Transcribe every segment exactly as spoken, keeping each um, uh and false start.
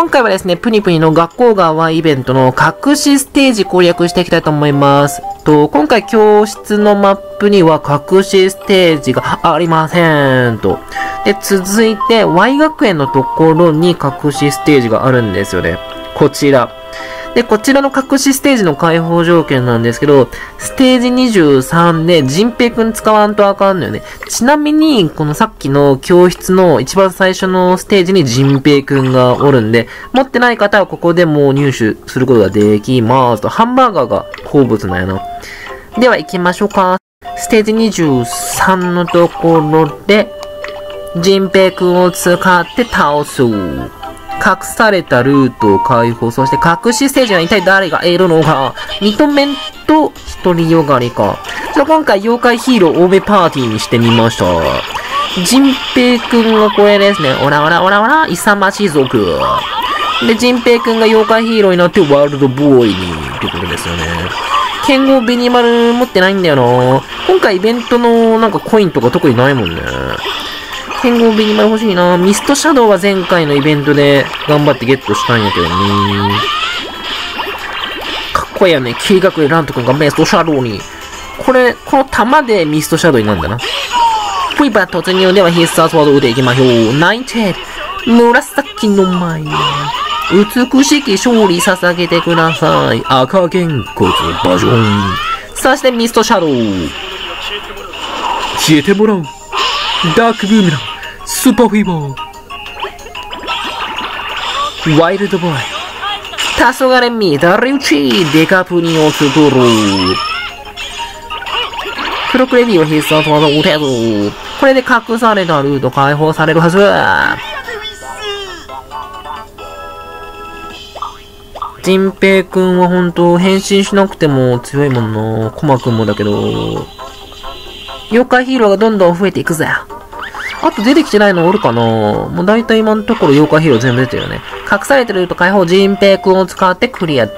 今回はですね、プニプニの学校側イベントの隠しステージ攻略していきたいと思います。と、今回教室のマップには隠しステージがありませんと。で、続いて Y 学園のところに隠しステージがあるんですよね。こちら。で、こちらの隠しステージの開放条件なんですけど、ステージにじゅうさんでジンペイくん使わんとあかんのよね。ちなみに、このさっきの教室の一番最初のステージにジンペイくんがおるんで、持ってない方はここでもう入手することができますと。ハンバーガーが好物なんやな。では行きましょうか。ステージにじゅうさんのところで、ジンペイくんを使って倒す。隠されたルートを解放、そして隠しステージは一体誰がいるのか、認めんと独りよがりか。じゃあ今回妖怪ヒーロー多めパーティーにしてみました。ジンペイくんがこれですね。オラオラオラオラ、勇まし族。で、ジンペイくんが妖怪ヒーローになってワールドボーイに、ってことですよね。剣豪ベニマル持ってないんだよな。今回イベントのなんかコインとか特にないもんね。剣豪ベニマル欲しいな。ミストシャドウは前回のイベントで頑張ってゲットしたんやけどね。かっこいいよね。キリガクエラント君がミストシャドウに。これ、この弾でミストシャドウになるんだな。フィーバー突入では必殺技を打っていきましょう。ナインテー紫の舞。美しき勝利捧げてください。赤げんこつバジョン。そしてミストシャドウ。消えてもらう。ダークブーメラン。スーパーフィーバー。ワイルドボーイ。黄昏みだれ打ち。デカプニを作る。クロクレディは必殺技を打てず。これで隠されたルート解放されるはず。ジンペイくんは本当変身しなくても強いもんな。コマくんもだけど。妖怪ヒーローがどんどん増えていくぜ。あと出てきてないのおるかな。もう大体今のところ妖怪ヒーロー全部出てるよね。隠されてるルート解放、ジンペイくんを使ってクリアです。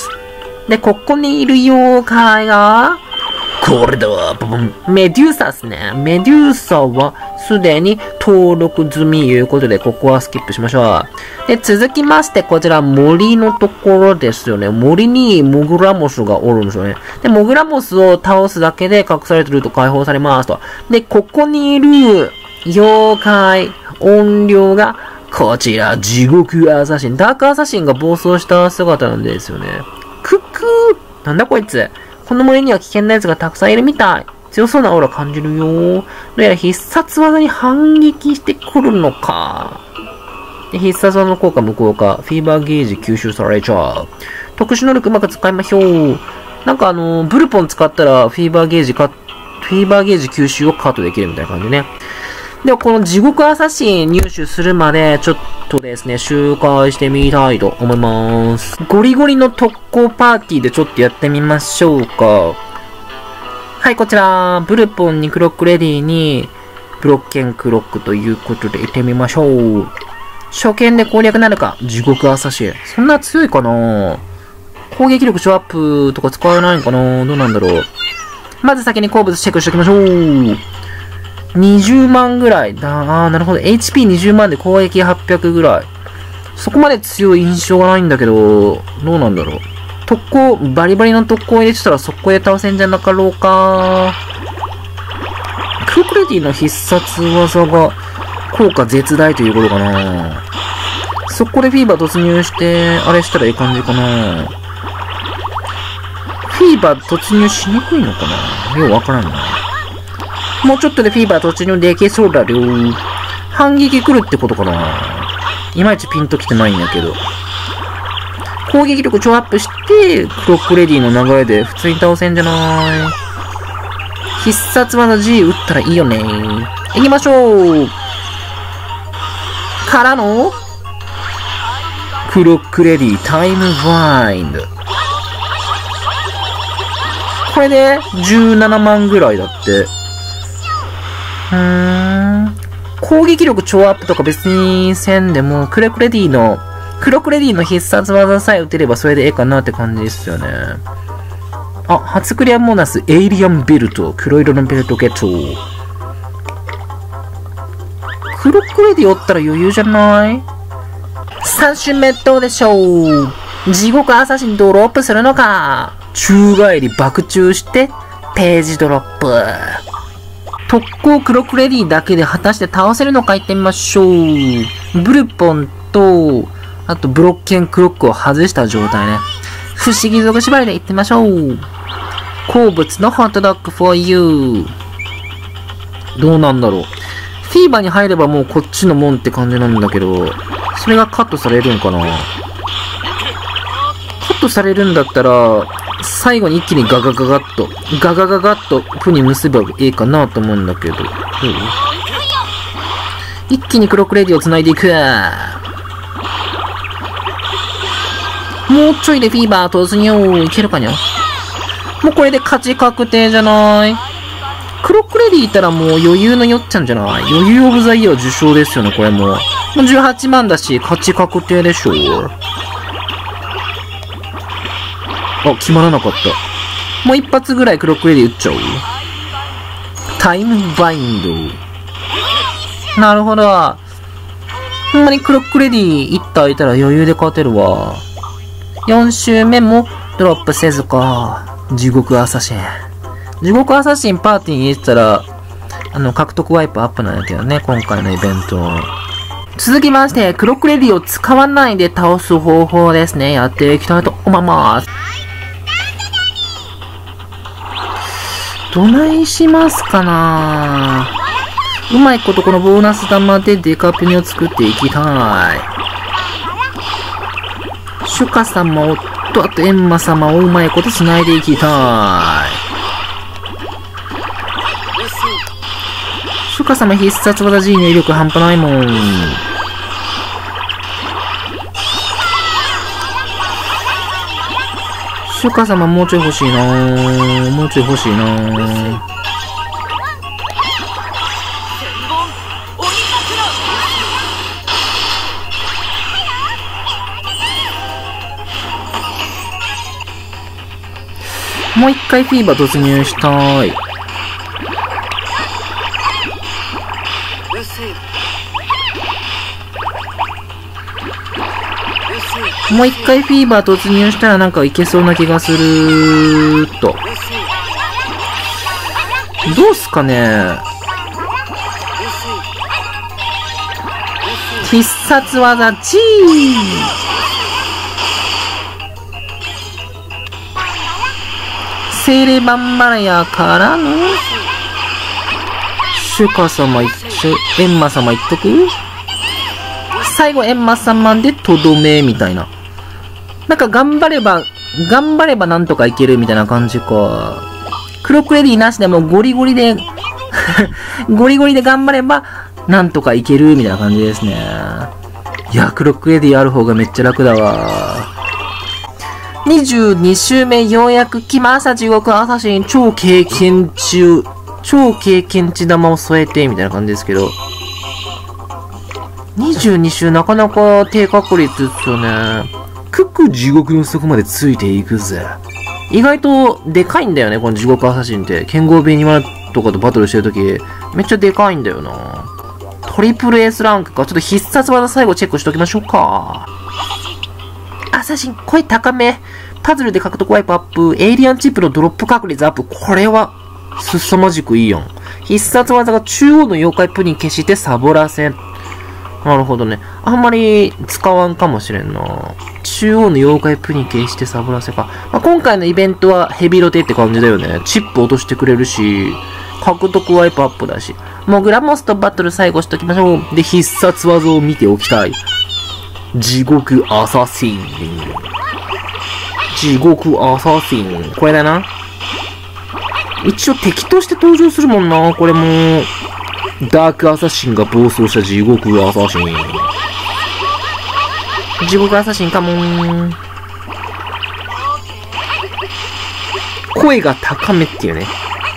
で、ここにいる妖怪が、これだわ、メデューサっすね。メデューサはすでに登録済みいうことで、ここはスキップしましょう。で、続きまして、こちら森のところですよね。森にモグラモスがおるんですよね。で、モグラモスを倒すだけで隠されてるルート解放されますと。で、ここにいる妖怪、音量が、こちら、地獄アサシン。ダークアサシンが暴走した姿なんですよね。クックーなんだこいつ。この森には危険な奴がたくさんいるみたい。強そうなオーラ感じるよ。どうやら必殺技に反撃してくるのか。で必殺技の効果無効化。フィーバーゲージ吸収されちゃう。特殊能力うまく使いましょう。なんかあのー、ブルポン使ったらフィーバーゲージカフィーバーゲージ吸収をカットできるみたいな感じね。ではこの地獄アサシン入手するまでちょっとですね、周回してみたいと思います。ゴリゴリの特攻パーティーでちょっとやってみましょうか。はい、こちら、ブルポンにクロックレディに、ブロッケンクロックということで行ってみましょう。初見で攻略なるか、地獄アサシン。そんな強いかな？攻撃力超アップとか使えないのかな？どうなんだろう。まず先に鉱物チェックしておきましょう。にじゅうまんぐらい。だあー、なるほど。エイチピーにじゅうまんで攻撃はっぴゃくぐらい。そこまで強い印象がないんだけど、どうなんだろう。特攻、バリバリの特攻入れてたら速攻で倒せんじゃなかろうか。クロクレディの必殺技が効果絶大ということかな。そこでフィーバー突入して、あれしたらいい感じかな。フィーバー突入しにくいのかな？ようわからんな。もうちょっとでフィーバー突入できそうだよ。反撃来るってことかないまいちピンときてないんやけど。攻撃力超アップして、クロックレディの流れで普通に倒せんじゃない。必殺技 G 打ったらいいよね。行きましょう。からの、クロックレディタイムバインド。これでじゅうななまんぐらいだって。うーん。攻撃力超アップとか別にせんでも、クロックレディの、クロックレディの必殺技さえ打てればそれでええかなって感じですよね。あ、初クリアボーナス、エイリアンベルト。黒色のベルトゲット。クロックレディおったら余裕じゃない？ さん周目どうでしょう。地獄アサシンドロップするのか。宙返り爆中して、ページドロップ。特攻クロックレディだけで果たして倒せるのか行ってみましょう。ブルポンと、あとブロッケンクロックを外した状態ね。不思議族縛りで行ってみましょう。好物のホットドッグ for you。どうなんだろう。フィーバーに入ればもうこっちのもんって感じなんだけど、それがカットされるんかな。カットされるんだったら、最後に一気にガガガガッと、ガガガガッとプに結べばいいかなと思うんだけど。どう？一気にクロックレディを繋いでいく。もうちょいでフィーバー突入。いけるかにゃ？もうこれで勝ち確定じゃない？クロックレディいたらもう余裕のよっちゃんじゃない？余裕オブザイヤー受賞ですよね、これも。もうじゅうはちまんだし、勝ち確定でしょ。あ、決まらなかった。もう一発ぐらいクロックレディ打っちゃう？タイムバインド。なるほど。ほんまにクロックレディいったいたら余裕で勝てるわ。よん周目もドロップせずか。地獄アサシン。地獄アサシンパーティーに入れてたら、あの、獲得ワイプアップなんだけどね、今回のイベント。続きまして、クロックレディを使わないで倒す方法ですね。やっていきたいと思います。どないしますかな。うまいことこのボーナス玉でデカプニを作っていきたい。シュカ様と、あとエンマ様をうまいこと繋いでいきたい。シュカ様必殺技 G の威力半端ないもん。シュカ様もうちょい欲しいなぁ。もうちょい欲しいなぁ。もう一回フィーバー突入したい。もう一回フィーバー突入したらなんかいけそうな気がすると。どうすかね。必殺技 G。精霊バンバラヤからのシュカ様一緒、エンマ様いっとく？最後エンマ様でとどめみたいな。なんか頑張れば、頑張ればなんとかいけるみたいな感じか。クロックレディなしでもゴリゴリで、ゴリゴリで頑張ればなんとかいけるみたいな感じですね。いや、クロックレディある方がめっちゃ楽だわ。にじゅうに周目ようやく来ました。地獄アサシン超経験中、超経験値玉を添えてみたいな感じですけど。にじゅうに周なかなか低確率ですよね。クック地獄の底までついていくぜ。意外とでかいんだよね、この地獄アサシンって。剣豪ベニマルとかとバトルしてるとき、めっちゃでかいんだよな。トリプルエースランクか。ちょっと必殺技最後チェックしておきましょうか。アサシン、声高め。パズルで獲得ワイプアップ。エイリアンチップのドロップ確率アップ。これは、凄まじくいいやん。必殺技が中央の妖怪プリン消してサボらせ。なるほどね。あんまり使わんかもしれんな。中央の妖怪プリン消してサボらせか。まあ、今回のイベントはヘビロテって感じだよね。チップ落としてくれるし、獲得ワイプアップだし。もうグラモスとバトル最後しときましょう。で、必殺技を見ておきたい。地獄アサシン。地獄アサシン。これだな。一応敵として登場するもんな。これも、ダークアサシンが暴走した地獄アサシン。地獄アサシンかもー。声が高めっていうね。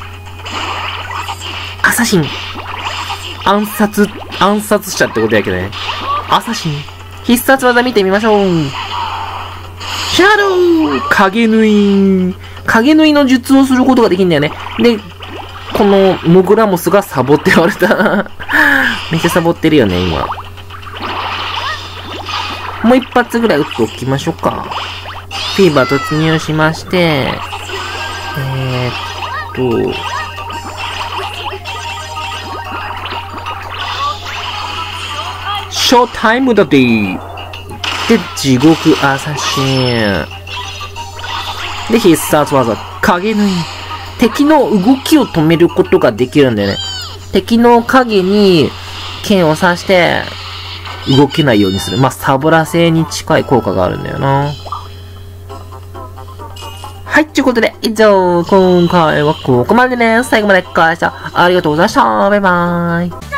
アサシン。暗殺、暗殺者ってことやけどね。アサシン。必殺技見てみましょう。シャドウ影縫い。影縫いの術をすることができるんだよね。で、このモグラモスがサボって割れた。めっちゃサボってるよね、今。 もう一発ぐらい撃っておきましょうか。フィーバー突入しまして、えー、っと、ショータイムだってで、地獄アサシン。で、必殺技、影縫い。敵の動きを止めることができるんだよね。敵の影に剣を刺して、動けないようにする。まあ、サボラ製に近い効果があるんだよな。はい、ということで、以上、今回はここまでです。最後までご視聴ありがとうございました。バイバーイ。